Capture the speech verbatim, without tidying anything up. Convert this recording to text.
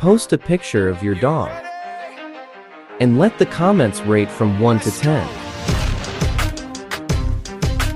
Post a picture of your dog and let the comments rate from one to ten.